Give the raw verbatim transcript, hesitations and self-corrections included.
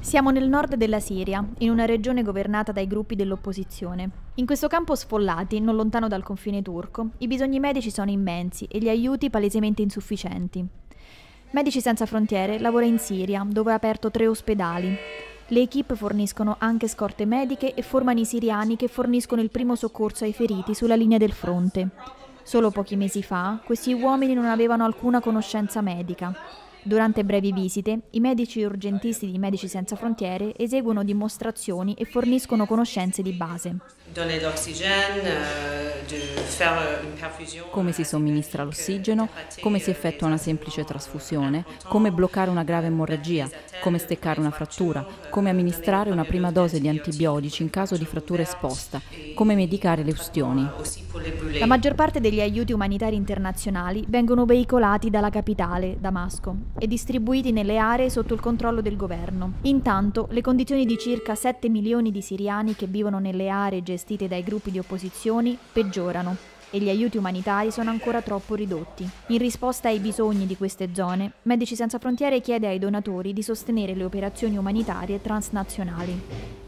Siamo nel nord della Siria, in una regione governata dai gruppi dell'opposizione. In questo campo sfollati, non lontano dal confine turco, i bisogni medici sono immensi e gli aiuti palesemente insufficienti. Medici Senza Frontiere lavora in Siria, dove ha aperto tre ospedali. Le equip forniscono anche scorte mediche e formano i siriani che forniscono il primo soccorso ai feriti sulla linea del fronte. Solo pochi mesi fa, questi uomini non avevano alcuna conoscenza medica. Durante brevi visite, i medici urgentisti di Medici Senza Frontiere eseguono dimostrazioni e forniscono conoscenze di base. Come si somministra l'ossigeno, come si effettua una semplice trasfusione, come bloccare una grave emorragia, come steccare una frattura, come amministrare una prima dose di antibiotici in caso di frattura esposta, come medicare le ustioni. La maggior parte degli aiuti umanitari internazionali vengono veicolati dalla capitale, Damasco, e distribuiti nelle aree sotto il controllo del governo. Intanto, le condizioni di circa sette milioni di siriani che vivono nelle aree gestite dai gruppi di opposizioni peggiorano e gli aiuti umanitari sono ancora troppo ridotti. In risposta ai bisogni di queste zone, Medici Senza Frontiere chiede ai donatori di sostenere le operazioni umanitarie transnazionali.